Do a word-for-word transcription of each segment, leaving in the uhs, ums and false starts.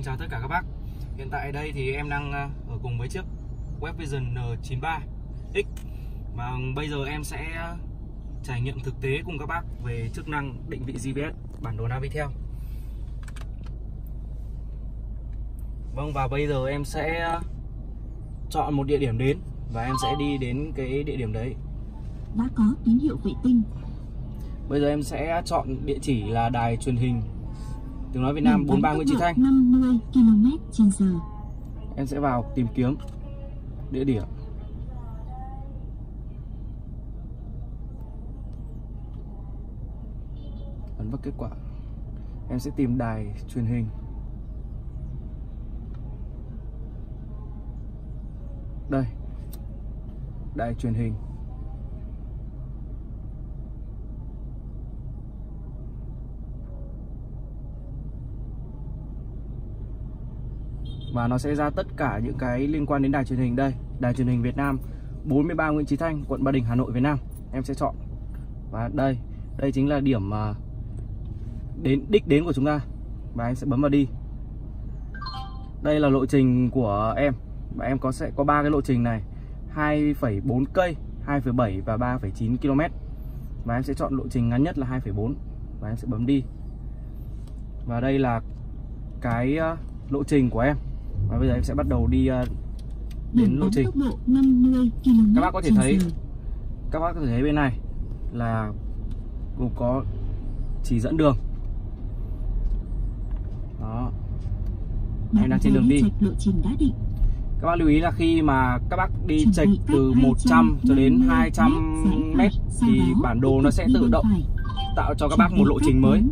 chào tất cả các bác. Hiện tại đây thì em đang ở cùng với chiếc Webvision N chín ba X. Và bây giờ em sẽ trải nghiệm thực tế cùng các bác về chức năng định vị giê pê ét, bản đồ Navitel. Vâng, và bây giờ em sẽ chọn một địa điểm đến và em sẽ đi đến cái địa điểm đấy. Đã có tín hiệu vệ tinh. Bây giờ em sẽ chọn địa chỉ là đài truyền hình Tiếng nói Việt Nam bốn ba Nguyễn Chí Thanh, năm mươi ki lô mét trên giờ. Em sẽ vào tìm kiếm địa điểm. Ấn vào kết quả. Em sẽ tìm đài truyền hình. Đây, đài truyền hình. Và nó sẽ ra tất cả những cái liên quan đến đài truyền hình. Đây, đài truyền hình Việt Nam bốn mươi ba Nguyễn Chí Thanh, quận Ba Đình, Hà Nội, Việt Nam. Em sẽ chọn. Và đây, đây chính là điểm mà đến đích đến của chúng ta. Và em sẽ bấm vào đi. Đây là lộ trình của em. Và em có sẽ có ba cái lộ trình này, hai phẩy bốn cây, hai phẩy bảy và ba phẩy chín ki lô mét. Và em sẽ chọn lộ trình ngắn nhất là hai phẩy bốn và em sẽ bấm đi. Và đây là cái uh, lộ trình của em. Và bây giờ em sẽ bắt đầu đi uh, đến lộ trình. Các bác có thể thấy Các bác có thể thấy bên này là gồm có chỉ dẫn đường. Đó. Em đang trên đường đi. Các bác lưu ý là khi mà các bác đi chệch từ một trăm cho đến hai trăm mét thì bản đồ nó sẽ tự động tạo cho các bác một lộ trình mới.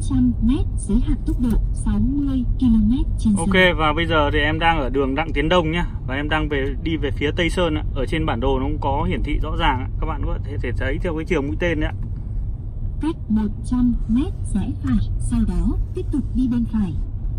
Ok, và bây giờ thì em đang ở đường Đặng Tiến Đông nhá. Và em đang về đi về phía Tây Sơn. Ở trên bản đồ nó cũng có hiển thị rõ ràng. Các bạn có thể thấy theo cái chiều mũi tên đấy. Cách một trăm mét rẽ phải, sau đó tiếp tục đi bên phải.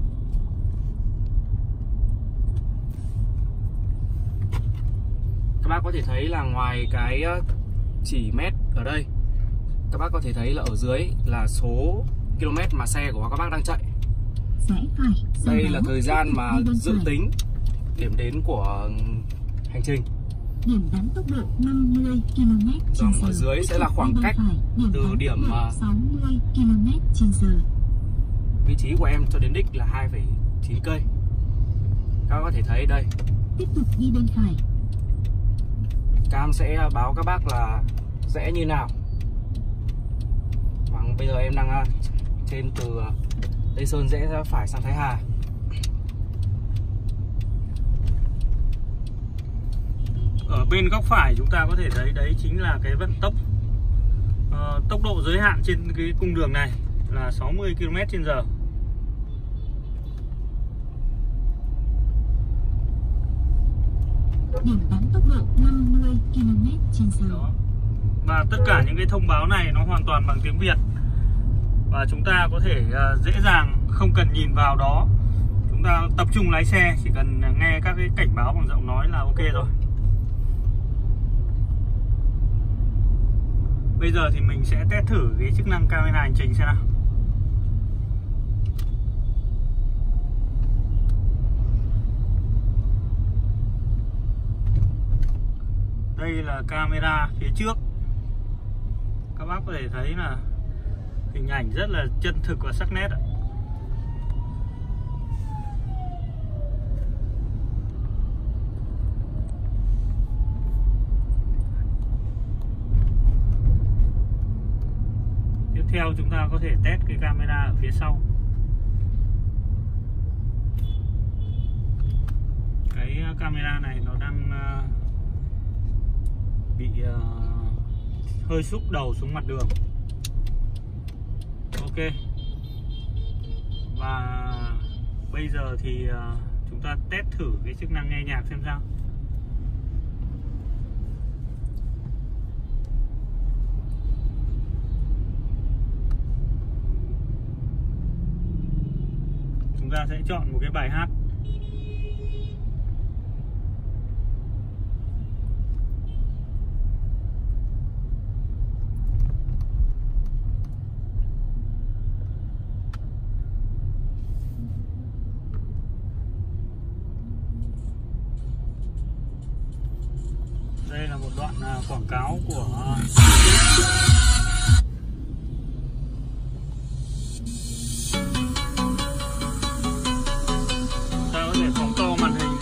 Các bác có thể thấy là ngoài cái chỉ mét ở đây, các bác có thể thấy là ở dưới là số km mà xe của các bác đang chạy. Đây là thời gian mà dự tính điểm đến của hành trình. Điểm đánh tốc độ năm mươi ki lô mét trên giờ. Ở dưới sẽ là khoảng cách từ điểm sáu mươi ki lô mét trên giờ. Vị trí của em cho đến đích là hai phẩy chín cây. Các bác có thể thấy đây. Tiếp tục đi bên phải. Cam sẽ báo các bác là rẽ như nào. Vâng, bây giờ em đang trên từ Tây Sơn rẽ ra phải sang Thái Hà. Ở bên góc phải chúng ta có thể thấy đấy chính là cái vận tốc. uh, Tốc độ giới hạn trên cái cung đường này là sáu mươi ki lô mét trên giờ. Điểm bắn tốc độ năm mươi ki lô mét trên giờ. Đó. Và tất cả những cái thông báo này nó hoàn toàn bằng tiếng Việt. Và chúng ta có thể uh, dễ dàng không cần nhìn vào đó. Chúng ta tập trung lái xe, chỉ cần nghe các cái cảnh báo bằng giọng nói là ok rồi. Bây giờ thì mình sẽ test thử cái chức năng camera hành trình xem nào. Đây là camera phía trước. Các bác có thể thấy là hình ảnh rất là chân thực và sắc nét ạ. Tiếp theo chúng ta có thể test cái camera ở phía sau. Cái camera này nó đang bị uh, hơi xúc đầu xuống mặt đường. Ok. Và bây giờ thì uh, chúng ta test thử cái chức năng nghe nhạc xem sao. Chúng ta sẽ chọn một cái bài hát. là một đoạn quảng cáo của ta có thể phóng to màn hình.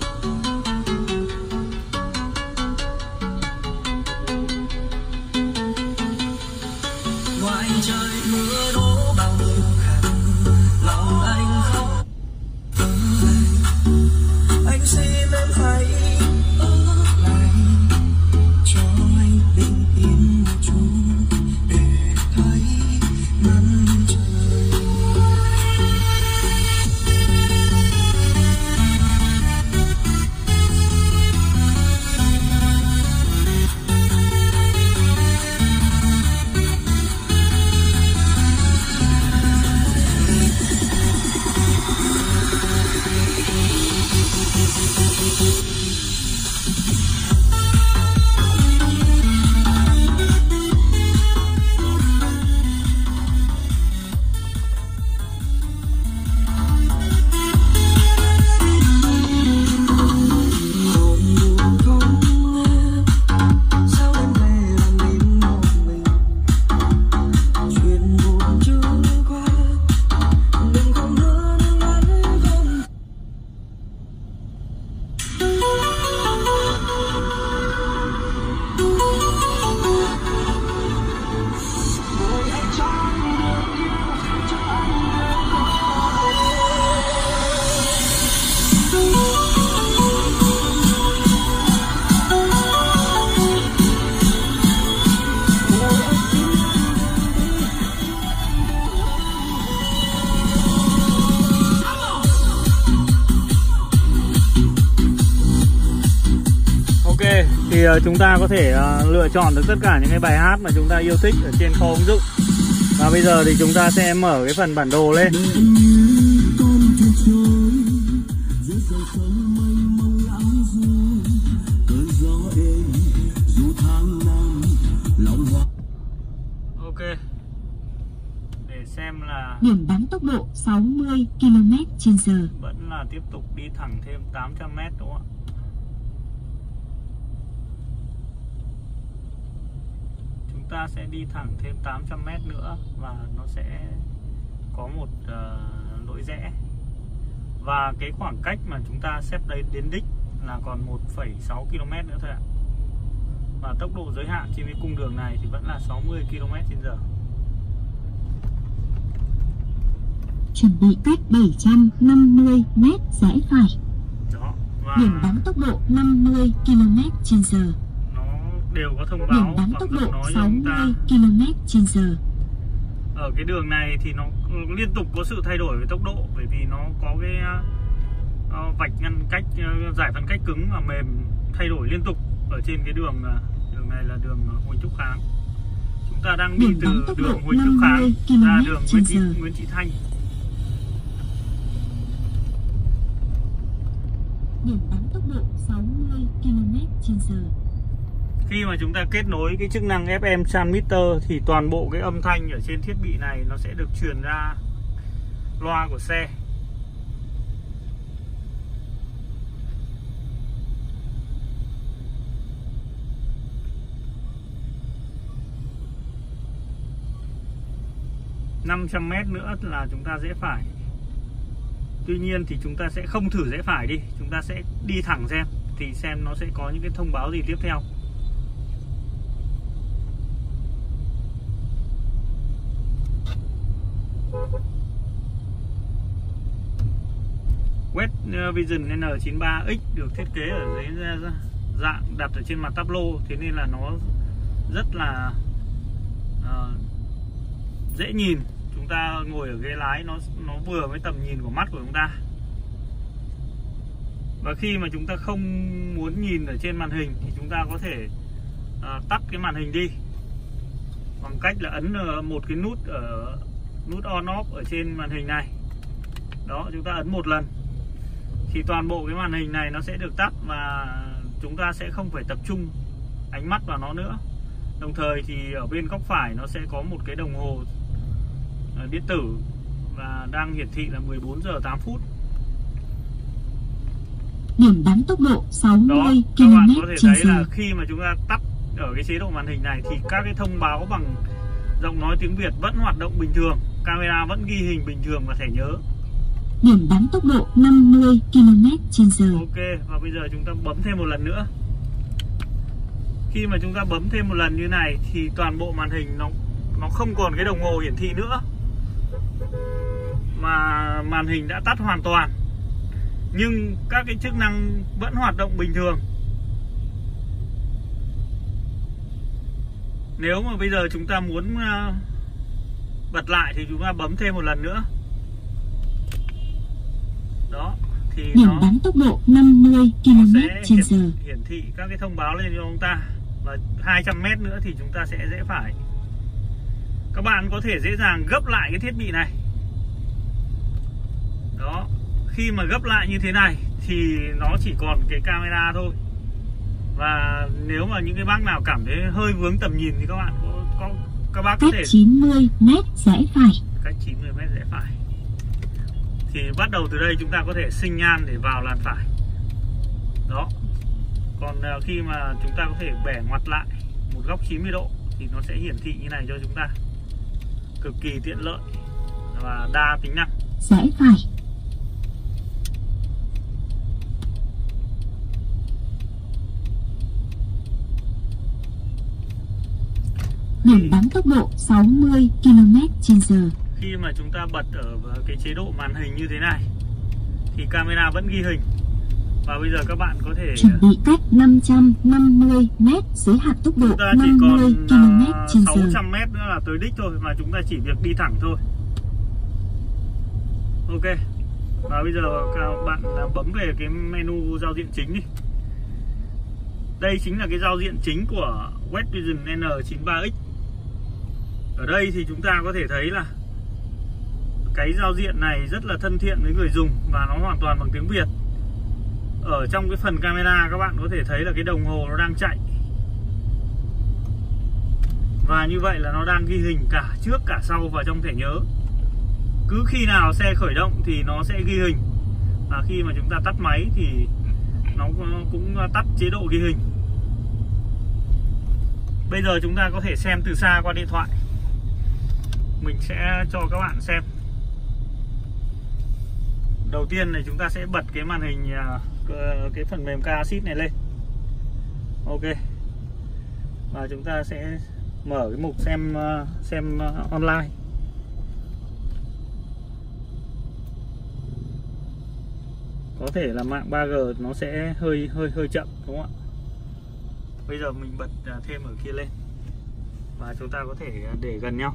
Ngoài trời mưa đổ bao nhiêu khăn, lòng anh khóc ở lại. Anh xin em hãy ở lại, cho anh bình yên một chút để thấy nắng trời. Thì uh, chúng ta có thể uh, lựa chọn được tất cả những cái bài hát mà chúng ta yêu thích ở trên kho ứng dụng. Và bây giờ thì chúng ta sẽ mở cái phần bản đồ lên. Ok. Để xem là điểm bắn tốc độ sáu mươi ki lô mét trên giờ. Vẫn là tiếp tục đi thẳng thêm tám trăm mét đúng không ạ? Chúng ta sẽ đi thẳng thêm tám trăm mét nữa và nó sẽ có một uh, lối rẽ. Và cái khoảng cách mà chúng ta xếp đến đến đích là còn một phẩy sáu ki lô mét nữa thôi ạ. Và tốc độ giới hạn trên cái cung đường này thì vẫn là sáu mươi ki lô mét trên giờ. Chuẩn bị cách bảy trăm năm mươi mét rẽ phải. Đó. Và điểm bắn tốc độ năm mươi ki lô mét trên giờ. Đều có thông điểm báo bắn tốc độ sáu mươi ta ki lô mét trên giờ. Ở cái đường này thì nó liên tục có sự thay đổi về tốc độ, bởi vì nó có cái uh, vạch ngăn cách, uh, giải phân cách cứng và mềm thay đổi liên tục ở trên cái đường uh, đường này là đường uh, Huỳnh Thúc Kháng. Chúng ta đang đi từ đường Huỳnh Thúc Kháng ra đường Nguyễn Thị, Nguyễn Thị Thanh. Điểm bắn tốc độ sáu mươi ki lô mét trên giờ. Khi mà chúng ta kết nối cái chức năng ép em transmitter thì toàn bộ cái âm thanh ở trên thiết bị này nó sẽ được truyền ra loa của xe. năm trăm mét nữa là chúng ta rẽ phải. Tuy nhiên thì chúng ta sẽ không thử rẽ phải đi, chúng ta sẽ đi thẳng xem thì xem nó sẽ có những cái thông báo gì tiếp theo. West Vision N chín mươi ba X được thiết kế ở dưới dạng đặt ở trên mặt táp lô, thế nên là nó rất là uh, dễ nhìn. Chúng ta ngồi ở ghế lái nó nó vừa với tầm nhìn của mắt của chúng ta. Và khi mà chúng ta không muốn nhìn ở trên màn hình thì chúng ta có thể uh, tắt cái màn hình đi bằng cách là ấn một cái nút ở nút on off ở trên màn hình này. Đó, chúng ta ấn một lần thì toàn bộ cái màn hình này nó sẽ được tắt và chúng ta sẽ không phải tập trung ánh mắt vào nó nữa. Đồng thời thì ở bên góc phải nó sẽ có một cái đồng hồ điện tử và đang hiển thị là mười bốn giờ tám phút. Điểm bắn tốc độ sáu Đó, mươi các bạn ki lô có thể mét trên thấy là giờ. khi mà chúng ta tắt ở cái chế độ màn hình này thì các cái thông báo bằng giọng nói tiếng Việt vẫn hoạt động bình thường, camera vẫn ghi hình bình thường và thẻ nhớ. Điểm bắn tốc độ năm mươi ki lô mét trên giờ. Ok, và bây giờ chúng ta bấm thêm một lần nữa. Khi mà chúng ta bấm thêm một lần như này thì toàn bộ màn hình nó nó không còn cái đồng hồ hiển thị nữa, mà màn hình đã tắt hoàn toàn, nhưng các cái chức năng vẫn hoạt động bình thường. Nếu mà bây giờ chúng ta muốn bật lại thì chúng ta bấm thêm một lần nữa. Đó, thì Điểm nó, bắn tốc độ năm mươi ki lô nó mét sẽ trên hiển, giờ. hiển thị các cái thông báo lên cho chúng ta. Và hai trăm mét nữa thì chúng ta sẽ rẽ phải. Các bạn có thể dễ dàng gấp lại cái thiết bị này. Đó, khi mà gấp lại như thế này thì nó chỉ còn cái camera thôi. Và nếu mà những cái bác nào cảm thấy hơi vướng tầm nhìn thì các bạn có, có các bác có Cách thể chín mươi mét rẽ phải. cách chín mươi mét rẽ phải. Thì bắt đầu từ đây chúng ta có thể sinh nhan để vào làn phải. Đó. Còn khi mà chúng ta có thể bẻ ngoặt lại một góc chín mươi độ thì nó sẽ hiển thị như này cho chúng ta. Cực kỳ tiện lợi và đa tính năng. Rẽ phải. Điểm bắn tốc độ sáu mươi ki lô mét trên giờ. Khi mà chúng ta bật ở cái chế độ màn hình như thế này thì camera vẫn ghi hình. Và bây giờ các bạn có thể Chuẩn bị cách năm trăm năm mươi mét giới hạn tốc độ chúng ta chỉ năm mươi ki lô mét còn trên sáu giờ. trăm mét nữa là tới đích thôi, mà chúng ta chỉ việc đi thẳng thôi. Ok. Và bây giờ các bạn bấm về cái menu giao diện chính đi. Đây chính là cái giao diện chính của Westvision N chín mươi ba X. Ở đây thì chúng ta có thể thấy là cái giao diện này rất là thân thiện với người dùng và nó hoàn toàn bằng tiếng Việt. Ở trong cái phần camera các bạn có thể thấy là cái đồng hồ nó đang chạy. Và như vậy là nó đang ghi hình cả trước cả sau và trong thẻ nhớ. Cứ khi nào xe khởi động thì nó sẽ ghi hình. Và khi mà chúng ta tắt máy thì nó cũng tắt chế độ ghi hình. Bây giờ chúng ta có thể xem từ xa qua điện thoại. Mình sẽ cho các bạn xem. Đầu tiên này chúng ta sẽ bật cái màn hình, cái phần mềm Casit này lên. Ok. Và chúng ta sẽ mở cái mục xem xem online. Có thể là mạng ba G nó sẽ hơi hơi hơi chậm, đúng không ạ? Bây giờ mình bật thêm ở kia lên và chúng ta có thể để gần nhau.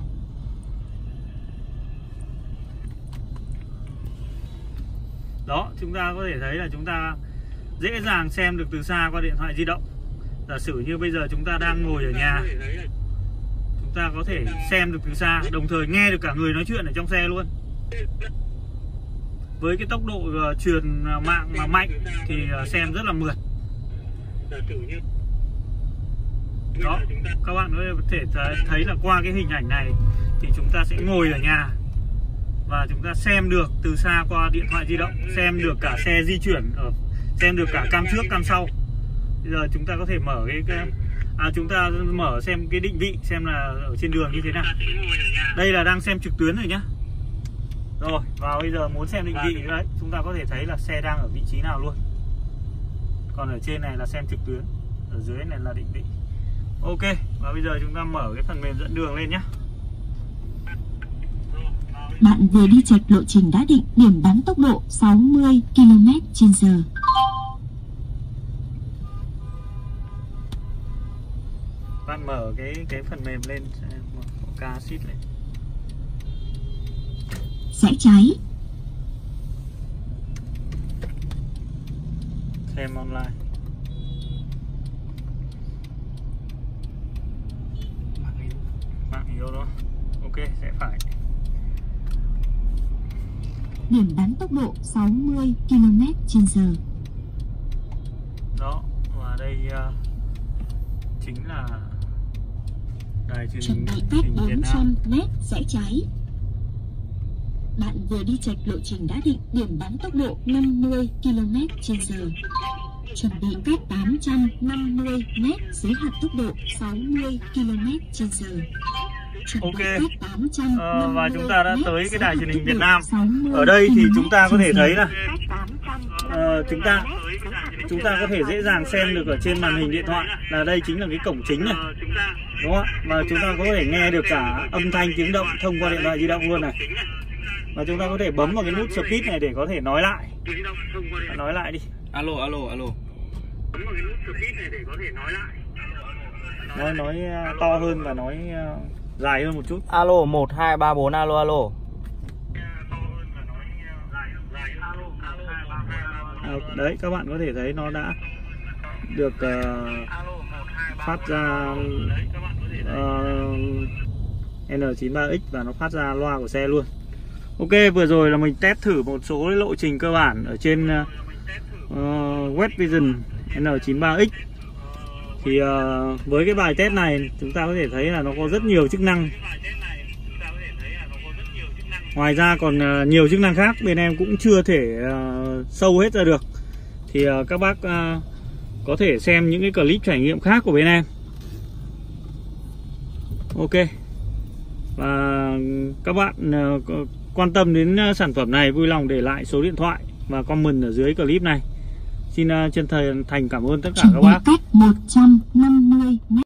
Đó, chúng ta có thể thấy là chúng ta dễ dàng xem được từ xa qua điện thoại di động. Giả sử như bây giờ chúng ta đang ngồi ở nhà, chúng ta có thể xem được từ xa, đồng thời nghe được cả người nói chuyện ở trong xe luôn. Với cái tốc độ uh, truyền mạng mà mạnh thì uh, xem rất là mượt. Đó, các bạn có thể thấy là qua cái hình ảnh này thì chúng ta sẽ ngồi ở nhà và chúng ta xem được từ xa qua điện thoại di động, xem được cả xe di chuyển, ở xem được cả cam trước cam sau. Bây giờ chúng ta có thể mở cái, cái à, chúng ta mở xem cái định vị, xem là ở trên đường như thế nào. Đây là đang xem trực tuyến rồi nhá. Rồi, và bây giờ muốn xem định vị đấy, chúng ta có thể thấy là xe đang ở vị trí nào luôn. Còn ở trên này là xem trực tuyến, ở dưới này là định vị. Ok, và bây giờ chúng ta mở cái phần mềm dẫn đường lên nhé. Bạn vừa đi chệch lộ trình đã định, điểm bắn tốc độ sáu mươi ki lô mét trên giờ. Bạn mở cái cái phần mềm lên, Casit lên. Rẽ trái. Xem online. Mạng yếu đó. Ok, sẽ phải. Điểm bắn tốc độ sáu mươi ki lô mét trên giờ. Đó, và đây uh, chính là đài truyền Chuẩn hình bị cách Việt bốn Nam. trăm mét rẽ trái. bạn vừa đi chệch lộ trình đã định, điểm bắn tốc độ năm mươi ki lô mét trên giờ. Chuẩn bị cách tám trăm năm mươi mét, giới hạn tốc độ sáu mươi ki lô mét trên giờ. Ok, ờ, và chúng ta đã tới cái đài truyền hình Việt Nam. Ở đây thì chúng ta có thể thấy là uh, chúng ta chúng ta có thể dễ dàng xem được ở trên màn hình điện thoại là đây chính là cái cổng chính này, đúng không ạ? Và chúng ta có thể nghe được cả âm thanh tiếng động thông qua điện thoại di động luôn này. Và chúng ta có thể bấm vào cái nút speed này để có thể nói lại. Nói lại đi. Alo, alo, alo. Bấm vào cái nút speed này để có thể nói lại. Nói nói to hơn và nói dài hơn một chút. Alo, một hai ba bốn, alo, alo. À, đấy, các bạn có thể thấy nó đã được uh, phát ra uh, N chín ba X và nó phát ra loa của xe luôn. Ok, vừa rồi là mình test thử một số lộ trình cơ bản ở trên uh, West Vision N chín ba X. Thì uh, với cái bài test này chúng ta có thể thấy là nó có rất nhiều chức năng. Ngoài ra còn uh, nhiều chức năng khác bên em cũng chưa thể uh, sâu hết ra được. Thì uh, các bác uh, có thể xem những cái clip trải nghiệm khác của bên em. Ok. Và các bạn uh, quan tâm đến uh, sản phẩm này vui lòng để lại số điện thoại và comment ở dưới clip này. Xin uh, chân thành thành cảm ơn tất cả các bác. Cách một trăm năm mươi